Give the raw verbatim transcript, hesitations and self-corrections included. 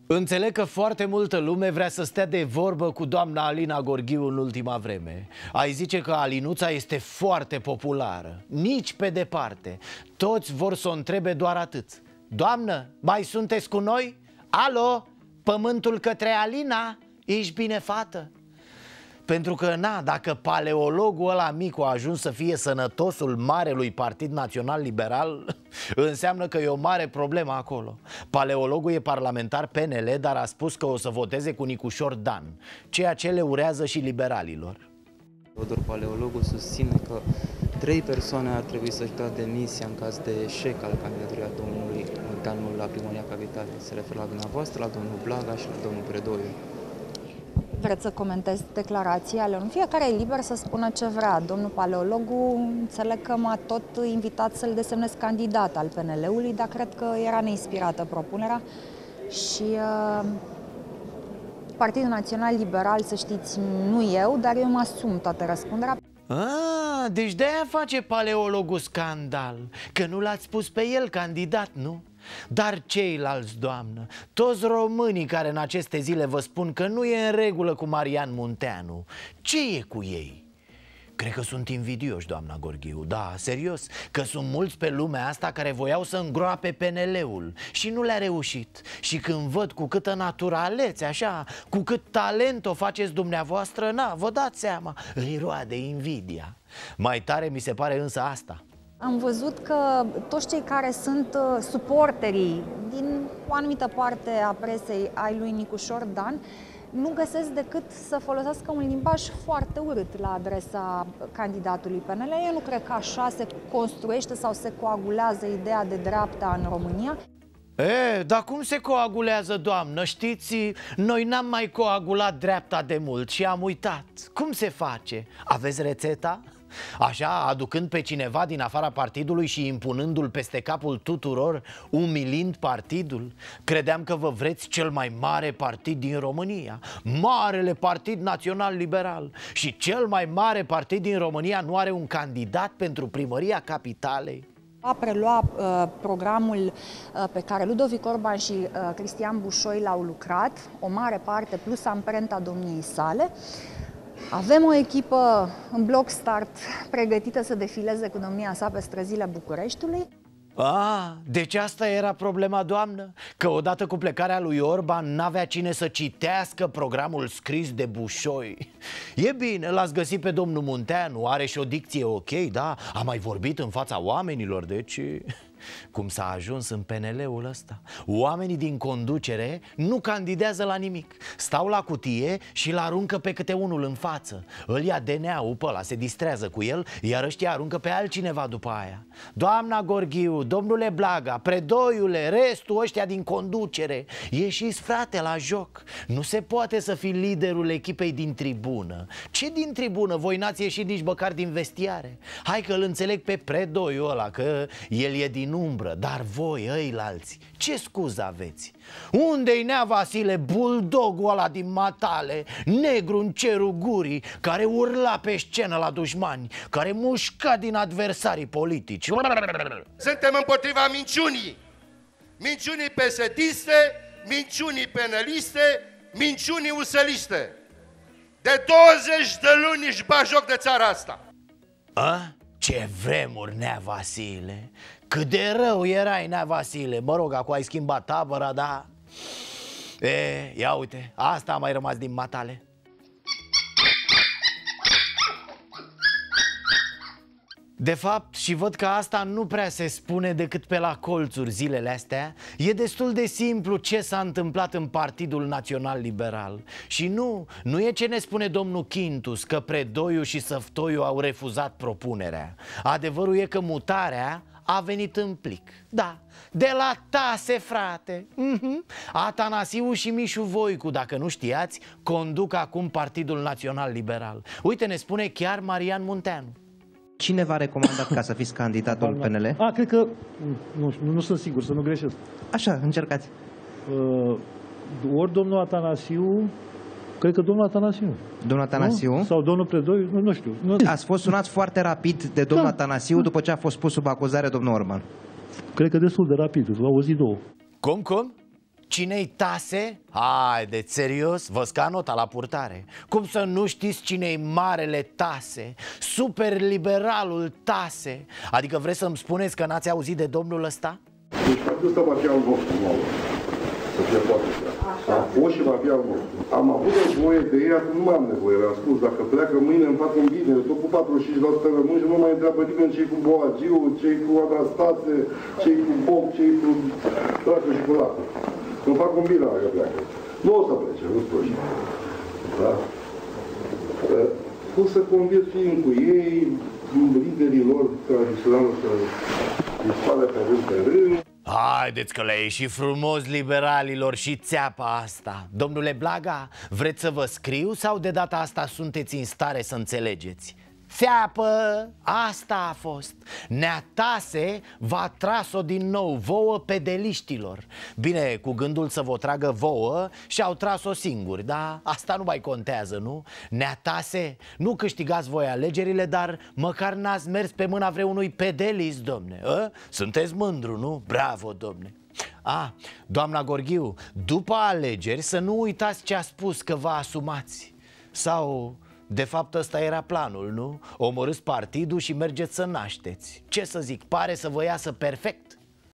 Înțeleg că foarte multă lume vrea să stea de vorbă cu doamna Alina Gorghiu în ultima vreme. Ai zice că Alinuța este foarte populară. Nici pe departe. Toți vor să o întrebe doar atât: doamnă, mai sunteți cu noi? Alo, pământul către Alina? Ești bine, fată? Pentru că, na, dacă paleologul ăla micu a ajuns să fie sănătosul marelui Partid Național Liberal, înseamnă că e o mare problemă acolo. Paleologul e parlamentar P N L, dar a spus că o să voteze cu Nicușor Dan, ceea ce le urează și liberalilor. Teodor Paleologul susține că trei persoane ar trebui să-și dea demisia în caz de eșec al candidaturii a domnului Munteanu la Primăria Capitalei. Se referă la dumneavoastră, la domnul Blaga și la domnul Predoiu. Vreți să comentez declarația lor? Fiecare e liber să spună ce vrea. Domnul Paleologu, înțeleg că m-a tot invitat să-l desemnez candidat al P N L-ului, dar cred că era neinspirată propunerea și uh, Partidul Național Liberal, să știți, nu eu, dar eu mă asum toată răspunderea. Ah, deci de-aia face Paleologul scandal, că nu l-ați spus pe el candidat, nu? Dar ceilalți, doamnă, toți românii care în aceste zile vă spun că nu e în regulă cu Marian Munteanu, ce e cu ei? Cred că sunt invidioși, doamna Gorghiu, da, serios, că sunt mulți pe lumea asta care voiau să îngroape P N L-ul și nu le-a reușit. Și când văd cu câtă naturalețe, așa, cu cât talent o faceți dumneavoastră, na, vă dați seama, îi roade invidia. Mai tare mi se pare însă asta: am văzut că toți cei care sunt suporterii din o anumită parte a presei ai lui Nicușor Dan nu găsesc decât să folosească un limbaj foarte urât la adresa candidatului P N L. Eu nu cred că așa se construiește sau se coagulează ideea de dreapta în România. E, dar cum se coagulează, doamnă? Știți, noi n-am mai coagulat dreapta de mult și am uitat. Cum se face? Aveți rețeta? Așa, aducând pe cineva din afara partidului și impunându-l peste capul tuturor, umilind partidul? Credeam că vă vreți cel mai mare partid din România, Marele Partid Național Liberal. Și cel mai mare partid din România nu are un candidat pentru Primăria Capitalei? A prelua uh, programul uh, pe care Ludovic Orban și uh, Cristian Bușoi l-au lucrat, o mare parte plus amprenta domniei sale. Avem o echipă în bloc start pregătită să defileze cu domnia sa pe străzile Bucureștiului. Ah, deci asta era problema, doamnă? Că odată cu plecarea lui Orban n-avea cine să citească programul scris de Bușoi. E bine, l-ați găsit pe domnul Munteanu, are și o dicție ok, da? A mai vorbit în fața oamenilor, deci... Cum s-a ajuns în P N L-ul ăsta? Oamenii din conducere nu candidează la nimic. Stau la cutie și îl aruncă pe câte unul în față. Îl ia D N A-ul pe ăla, se distrează cu el, iar ăștia aruncă pe altcineva după aia. Doamna Gorghiu, domnule Blaga, Predoiule, restul ăștia din conducere, ieșiți, frate, la joc. Nu se poate să fii liderul echipei din tribună. Ce din tribună? Voi n-ați ieșit nici măcar din vestiare. Hai că îl înțeleg pe Predoiul ăla, că el e din umbră, dar voi, ăilalți, ce scuză aveți? Unde-i Nea Vasile, buldogul ăla din Matale, negru în cerul gurii, care urla pe scenă la dușmani, care mușca din adversarii politici? Suntem împotriva minciunii. Minciunii pesediste, minciunii penaliste, minciunii useliste. De douăzeci de luni își bat joc de țara asta. A? Ce vremuri, Nea Vasile! Cât de rău erai, Nea Vasile. Mă rog, acum ai schimbat tabăra, dar... E, ia uite, asta a mai rămas din Matale. De fapt, și văd că asta nu prea se spune decât pe la colțuri zilele astea, e destul de simplu ce s-a întâmplat în Partidul Național Liberal. Și nu, nu e ce ne spune domnul Chintus, că Predoiu și Săftoiu au refuzat propunerea. Adevărul e că mutarea a venit în plic. Da, de la Tase, frate. mm-hmm. Atanasiu și Mișu Voicu, dacă nu știați, conduc acum Partidul Național Liberal. Uite, ne spune chiar Marian Munteanu. Cine v-a recomandat ca să fiți candidatul P N L? A, cred că, nu, nu, nu sunt sigur, să nu greșesc. Așa, încercați. Uh, ori domnul Atanasiu, cred că domnul Atanasiu. Domnul Atanasiu? Nu? Sau domnul Predoiu, nu, nu știu. Nu. Ați fost sunat foarte rapid de domnul da. Atanasiu după ce a fost pus sub acuzare domnul Orban. Cred că destul de rapid, au auzit două. Cum, cum? Cine-i Tase? Haideți, serios? Vă sca nota la purtare. Cum să nu știți cine-i marele Tase? Superliberalul Tase. Adică vreți să-mi spuneți că n-ați auzit de domnul ăsta? Deci partidul ăsta va fi al vostru, nouă. Să fie foarte clar. A fost și va fi al vostru. Am avut nevoie de ei, acum nu mai am nevoie. Le-am spus, dacă pleacă mâine îmi fac un bine. Tot cu patruzeci și cinci la sută rămân și nu mai întreabă nimeni ce-i cu Boagiu, ce-i cu Anastase, ce-i cu Boc, ce-i cu dracu și cu lată. Îmi fac un bine dacă pleacă. Nu o să plece, nu spune. Da? Cum să conviețuim cu ei, liderii lor tradiționali să dispare pe rând pe rând. Haideți că le-a ieșit frumos liberalilor și țeapa asta. Domnule Blaga, vreți să vă scriu sau de data asta sunteți în stare să înțelegeți? Țeapă, asta a fost. Nea Tase v-a tras-o din nou vouă pedeliștilor. Bine, cu gândul să vă tragă vouă și-au tras-o singuri, dar asta nu mai contează, nu? Nea Tase, nu câștigați voi alegerile, dar măcar n-ați mers pe mâna vreunui pedelist, domne. A? Sunteți mândru, nu? Bravo, domne. A, doamna Gorghiu, după alegeri să nu uitați ce a spus, că vă asumați. Sau... de fapt ăsta era planul, nu? Omorâți partidul și mergeți să nașteți. Ce să zic, pare să vă iasă perfect.